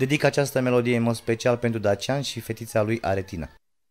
Dedic această melodie în mod special pentru Dacian și fetița lui Aretina.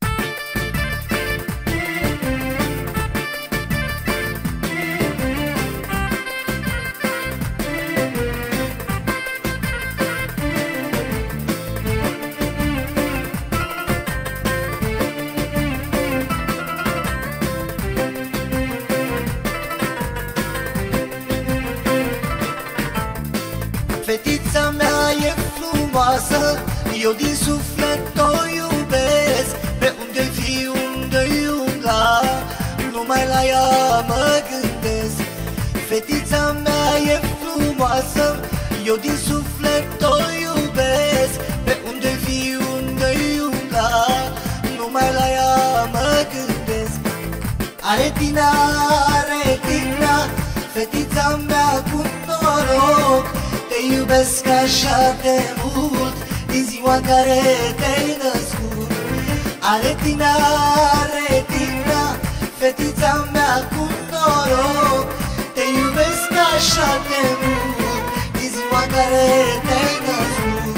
Fetița mea e frumoasă, eu din suflet o iubesc. Pe unde-i fi, unde-i umbla, numai la ea mă gândesc. Fetița mea e frumoasă, eu din suflet o iubesc. Pe unde-i fi, unde-i umbla, numai la ea mă gândesc. Aretina, Aretina, fetița mea cu noroc, te iubesc așa de mult din ziua în care te-ai născut. Aretina, Aretina, fetița mea cu noroc, te iubesc așa de mult din ziua în care te-ai născut.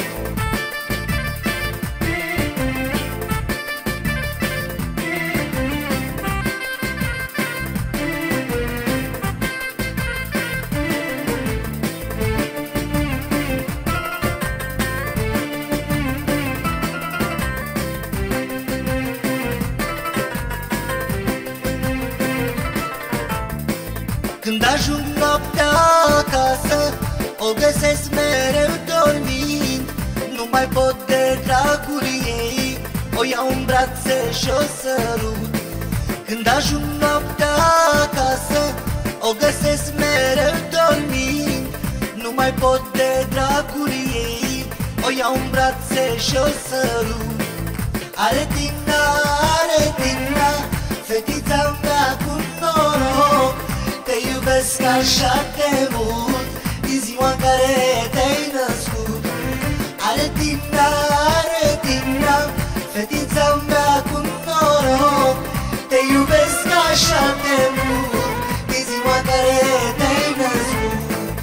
Când ajung noaptea acasă, o găsesc mereu dormind. Nu mai pot de dragul ei, o iau în brațe și o sărut. Când ajung noaptea acasă, o găsesc mereu dormind. Nu mai pot de dragul ei, o iau în brațe și o sărut. Aretina, Aretina, fetița mea cu noroc, te iubesc așa de mult din ziua în care te-ai născut. Aretina, Aretina, fetița mea cu noroc, te iubesc așa de mult din ziua în care te-ai născut.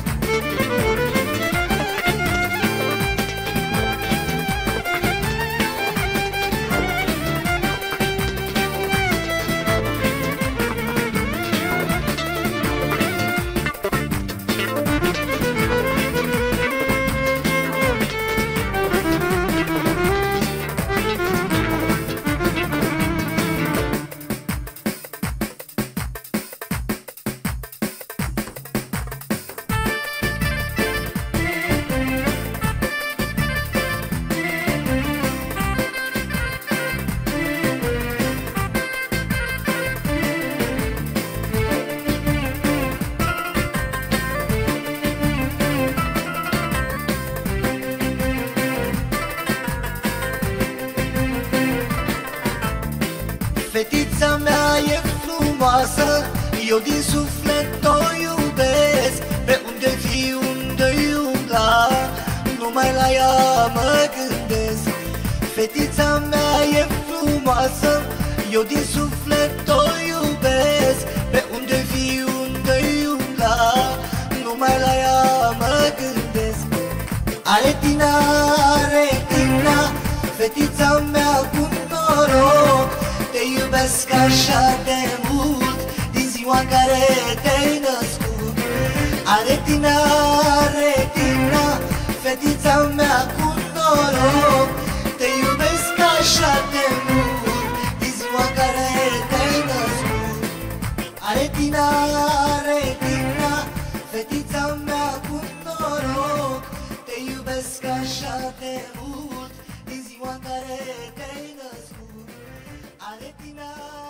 Fetița mea e frumoasă, eu din suflet o iubesc. Pe unde fi, unde-i umbla, numai la ea mă gândesc. Fetița mea e frumoasă, eu din suflet o iubesc. Pe unde fi, unde-i umbla, numai la ea mă gândesc. Aretina, Aretina, fetița mea cu noroc, te iubesc așa de mult din ziua în care te-ai născut. Aretina, Aretina, fetița mea cu noroc, te iubesc așa de mult din ziua în care te-ai născut. Aretina, Aretina, fetița mea cu noroc, te iubesc așa de mult din ziua în care te-ai născut. Aretina.